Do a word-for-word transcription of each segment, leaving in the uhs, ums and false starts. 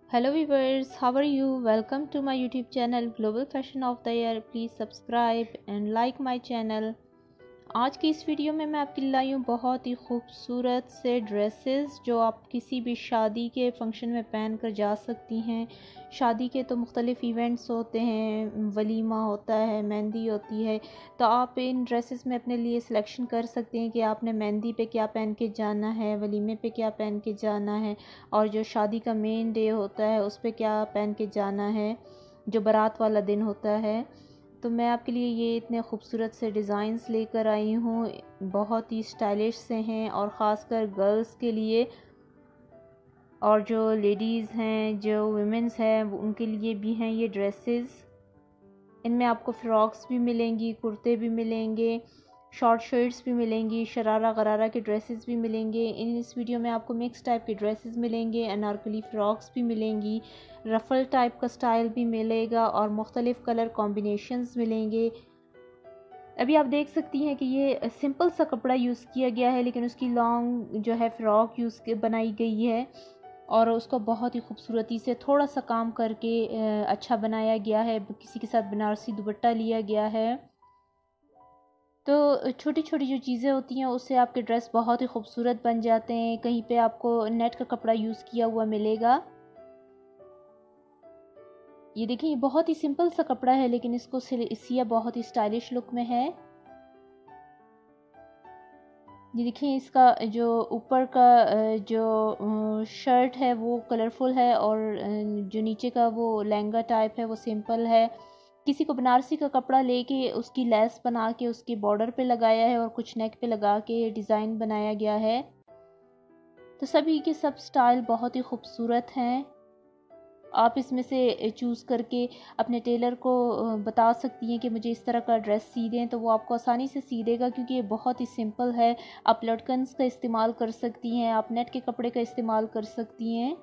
Hello viewers, how are you? Welcome to my YouTube channel Global Fashion of the Year. Please subscribe and like my channel. आज की इस video में मैं आपके लिए लाई हूँ बहुत ही खूबसूरत से ड्रेसेस जो आप किसी भी शादी के फंक्शन में पहन कर जा सकती हैं। शादी के तो मुख्तलिफ इवेंट्स होते हैं, वलीमा होता है, मेहंदी होती है, तो आप इन ड्रेसेस में अपने लिए सिलेक्शन कर सकते हैं कि आपने मेहंदी पे क्या पहन के जाना है, वलीमे पे क्या पहन के जाना है, और जो शादी का मेन डे होता है उस पर क्या पहन के जाना है, जो बारात वाला दिन होता है। तो मैं आपके लिए ये इतने खूबसूरत से डिज़ाइंस लेकर आई हूँ, बहुत ही स्टाइलिश से हैं और ख़ासकर गर्ल्स के लिए, और जो लेडीज़ हैं, जो वुमेंस हैं, उनके लिए भी हैं ये ड्रेसेस। इनमें आपको फ़्रॉक्स भी मिलेंगी, कुर्ते भी मिलेंगे, शॉर्ट शर्ट्स भी मिलेंगी, शरारा गरारा के ड्रेसेस भी मिलेंगे। इन इस वीडियो में आपको मिक्स टाइप के ड्रेसेस मिलेंगे, अनारकली फ़्रॉक्स भी मिलेंगी, रफ़ल टाइप का स्टाइल भी मिलेगा और मुख्तलिफ़ कलर कॉम्बिनेशंस मिलेंगे। अभी आप देख सकती हैं कि ये सिंपल सा कपड़ा यूज़ किया गया है, लेकिन उसकी लॉन्ग जो है फ़्रॉक यूज़ बनाई गई है और उसको बहुत ही खूबसूरती से थोड़ा सा काम करके अच्छा बनाया गया है। किसी के साथ बनारसी दुपट्टा लिया गया है। तो छोटी छोटी जो चीज़ें होती हैं उससे आपके ड्रेस बहुत ही खूबसूरत बन जाते हैं। कहीं पे आपको नेट का कपड़ा यूज़ किया हुआ मिलेगा। ये देखिए, ये बहुत ही सिंपल सा कपड़ा है, लेकिन इसको सिया बहुत ही स्टाइलिश लुक में है। ये देखिए, इसका जो ऊपर का जो शर्ट है वो कलरफुल है और जो नीचे का वो लहंगा टाइप है वो सिंपल है। किसी को बनारसी का कपड़ा लेके उसकी लेस बना के उसके बॉर्डर पे लगाया है और कुछ नेक पे लगा के डिज़ाइन बनाया गया है। तो सभी के सब स्टाइल बहुत ही खूबसूरत हैं। आप इसमें से चूज़ करके अपने टेलर को बता सकती हैं कि मुझे इस तरह का ड्रेस सी दें, तो वो आपको आसानी से सी देगा, क्योंकि ये बहुत ही सिंपल है। आप लटकन्स का इस्तेमाल कर सकती हैं, आप नेट के कपड़े का इस्तेमाल कर सकती हैं,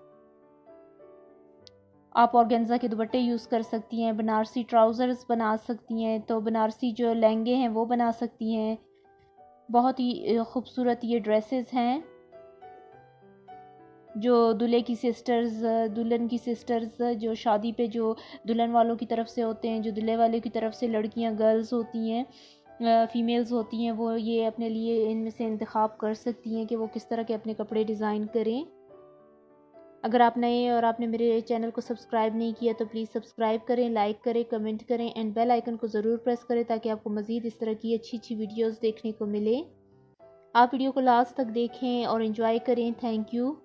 आप ऑर्गेन्जा के दुपट्टे यूज़ कर सकती हैं, बनारसी ट्राउज़र्स बना सकती हैं, तो बनारसी जो लहंगे हैं वो बना सकती हैं। बहुत ही खूबसूरत ये ड्रेसेस हैं जो दूल्हे की सिस्टर्स, दुल्हन की सिस्टर्स, जो शादी पे जो दुल्हन वालों की तरफ से होते हैं, जो दूल्हे वाले की तरफ से लड़कियां, गर्ल्स होती हैं, फ़ीमेल्स होती हैं, वो ये अपने लिए इनमें से इंतखाब कर सकती हैं कि वो किस तरह के अपने कपड़े डिज़ाइन करें। अगर आप नए और आपने मेरे चैनल को सब्सक्राइब नहीं किया तो प्लीज़ सब्सक्राइब करें, लाइक करें, कमेंट करें एंड बेल आइकन को ज़रूर प्रेस करें, ताकि आपको मज़ीद इस तरह की अच्छी अच्छी वीडियोज़ देखने को मिले। आप वीडियो को लास्ट तक देखें और एंजॉय करें। Thank you.